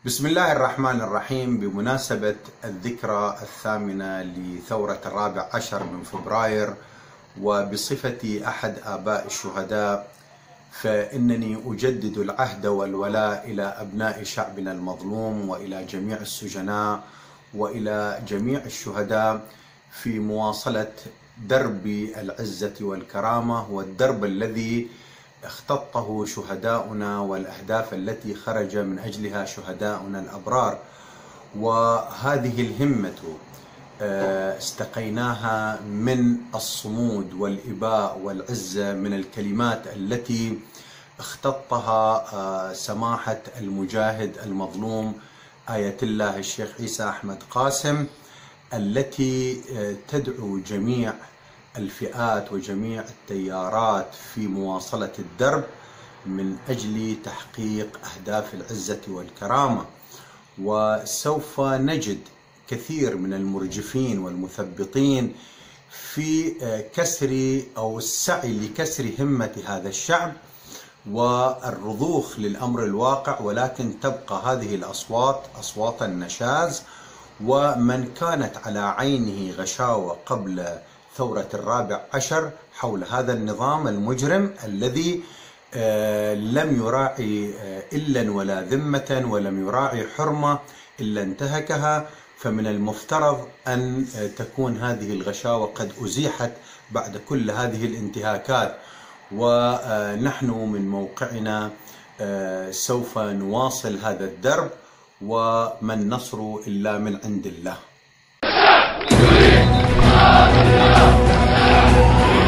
بسم الله الرحمن الرحيم. بمناسبة الذكرى الثامنة لثورة 14 من فبراير، وبصفتي أحد آباء الشهداء، فإنني أجدد العهد والولاء إلى أبناء شعبنا المظلوم وإلى جميع السجناء وإلى جميع الشهداء في مواصلة درب العزة والكرامة، والدرب الذي اختطه شهداؤنا والأهداف التي خرج من أجلها شهداؤنا الأبرار. وهذه الهمة استقيناها من الصمود والإباء والعزة من الكلمات التي اختطها سماحة المجاهد المظلوم آية الله الشيخ عيسى أحمد قاسم، التي تدعو جميع الفئات وجميع التيارات في مواصلة الدرب من أجل تحقيق أهداف العزة والكرامة. وسوف نجد كثير من المرجفين والمثبطين في كسر أو السعي لكسر همة هذا الشعب والرضوخ للأمر الواقع، ولكن تبقى هذه الأصوات أصوات النشاز. ومن كانت على عينه غشاوة قبل ثورة 14 حول هذا النظام المجرم الذي لم يراعي إلا ولا ذمة ولم يراعي حرمة إلا انتهكها، فمن المفترض أن تكون هذه الغشاوة قد أزيحت بعد كل هذه الانتهاكات. ونحن من موقعنا سوف نواصل هذا الدرب، وما النصر إلا من عند الله.